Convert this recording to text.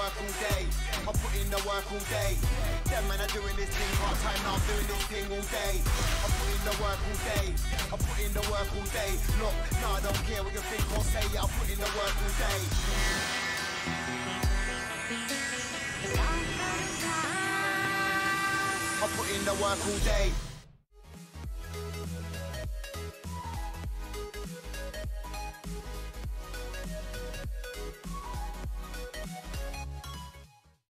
work all day. I put in the work all day. Them man are doing this thing part time, now I'm doing this thing all day. I put in the work all day. I put in the work all day. Look, no, I don't care what you think or say. I put in the work all day. I put in the work all day.